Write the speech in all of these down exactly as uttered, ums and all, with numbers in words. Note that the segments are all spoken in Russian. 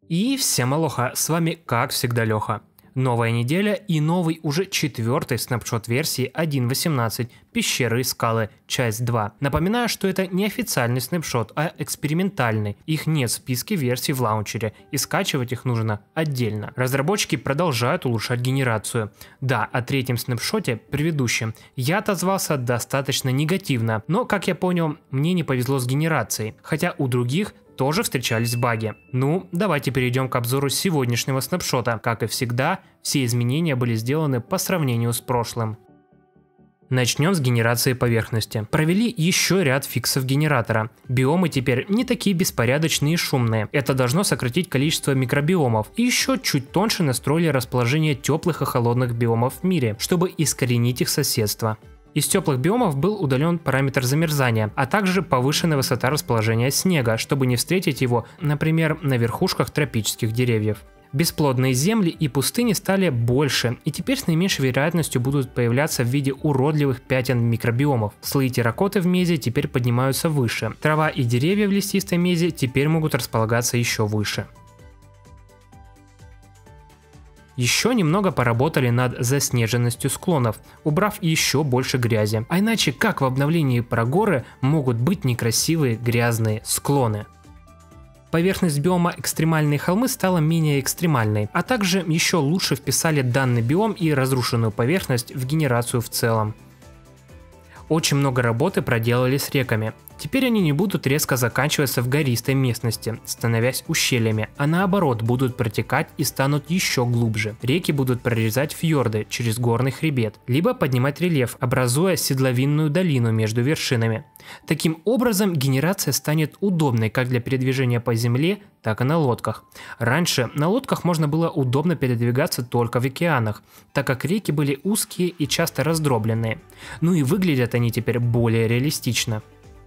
И всем алоха, с вами как всегда Леха. Новая неделя и новый уже четвертый снапшот версии один точка восемнадцать «Пещеры и скалы. Часть два». Напоминаю, что это не официальный снапшот, а экспериментальный. Их нет в списке версий в лаунчере, и скачивать их нужно отдельно. Разработчики продолжают улучшать генерацию. Да, о третьем снапшоте, предыдущем, я отозвался достаточно негативно, но, как я понял, мне не повезло с генерацией, хотя у других тоже встречались баги. Ну, давайте перейдем к обзору сегодняшнего снапшота. Как и всегда, все изменения были сделаны по сравнению с прошлым. Начнем с генерации поверхности. Провели еще ряд фиксов генератора. Биомы теперь не такие беспорядочные и шумные. Это должно сократить количество микробиомов. И еще чуть тоньше настроили расположение теплых и холодных биомов в мире, чтобы искоренить их соседство. Из теплых биомов был удален параметр замерзания, а также повышенная высота расположения снега, чтобы не встретить его, например, на верхушках тропических деревьев. Бесплодные земли и пустыни стали больше, и теперь с наименьшей вероятностью будут появляться в виде уродливых пятен микробиомов. Слои терракоты в мезе теперь поднимаются выше. Трава и деревья в лесистой мезе теперь могут располагаться еще выше. Еще немного поработали над заснеженностью склонов, убрав еще больше грязи. А иначе как в обновлении про горы могут быть некрасивые грязные склоны? Поверхность биома экстремальные холмы стала менее экстремальной, а также еще лучше вписали данный биом и разрушенную поверхность в генерацию в целом. Очень много работы проделали с реками. Теперь они не будут резко заканчиваться в гористой местности, становясь ущельями, а наоборот будут протекать и станут еще глубже. Реки будут прорезать фьорды через горный хребет, либо поднимать рельеф, образуя седловинную долину между вершинами. Таким образом, генерация станет удобной как для передвижения по земле, так и на лодках. Раньше на лодках можно было удобно передвигаться только в океанах, так как реки были узкие и часто раздробленные. Ну и выглядят они теперь более реалистично.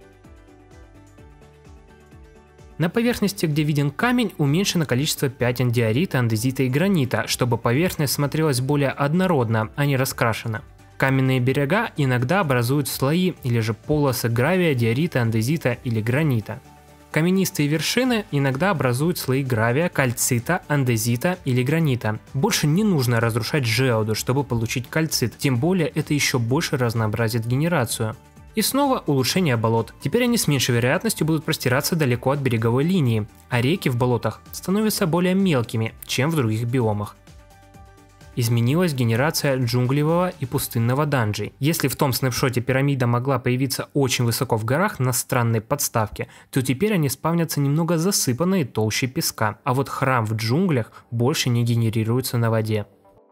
На поверхности, где виден камень, уменьшено количество пятен диорита, андезита и гранита, чтобы поверхность смотрелась более однородно, а не раскрашена. Каменные берега иногда образуют слои или же полосы гравия, диорита, андезита или гранита. Каменистые вершины иногда образуют слои гравия, кальцита, андезита или гранита. Больше не нужно разрушать жеоду, чтобы получить кальцит, тем более это еще больше разнообразит генерацию. И снова улучшение болот. Теперь они с меньшей вероятностью будут простираться далеко от береговой линии, а реки в болотах становятся более мелкими, чем в других биомах. Изменилась генерация джунглевого и пустынного данжей. Если в том снапшоте пирамида могла появиться очень высоко в горах на странной подставке, то теперь они спавнятся немного засыпанные толщей песка, а вот храм в джунглях больше не генерируется на воде.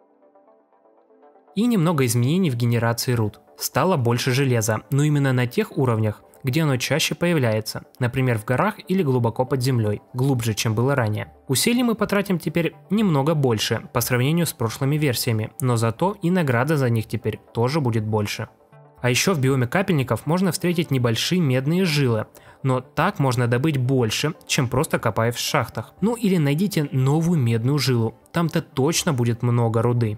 И немного изменений в генерации руд. Стало больше железа, но именно на тех уровнях, где оно чаще появляется, например в горах или глубоко под землей, глубже, чем было ранее. Усилий мы потратим теперь немного больше по сравнению с прошлыми версиями, но зато и награда за них теперь тоже будет больше. А еще в биоме капельников можно встретить небольшие медные жилы, но так можно добыть больше, чем просто копая в шахтах. Ну или найдите новую медную жилу, там-то точно будет много руды.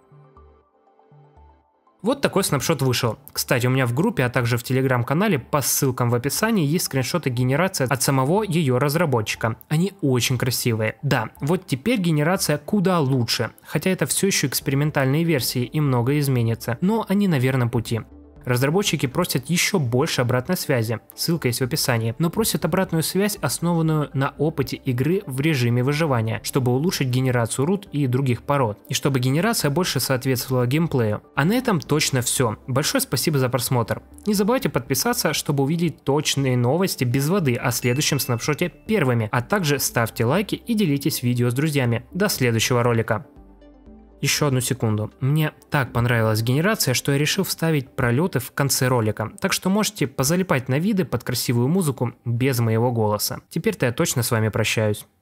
Вот такой снапшот вышел. Кстати, у меня в группе, а также в телеграм-канале по ссылкам в описании есть скриншоты генерации от самого ее разработчика. Они очень красивые. Да, вот теперь генерация куда лучше, хотя это все еще экспериментальные версии и многое изменится, но они на верном пути. Разработчики просят еще больше обратной связи, ссылка есть в описании, но просят обратную связь, основанную на опыте игры в режиме выживания, чтобы улучшить генерацию руд и других пород, и чтобы генерация больше соответствовала геймплею. А на этом точно все. Большое спасибо за просмотр. Не забывайте подписаться, чтобы увидеть точные новости без воды о следующем снапшоте первыми, а также ставьте лайки и делитесь видео с друзьями. До следующего ролика. Еще одну секунду. Мне так понравилась генерация, что я решил вставить пролеты в конце ролика, так что можете позалипать на виды под красивую музыку без моего голоса. Теперь-то я точно с вами прощаюсь.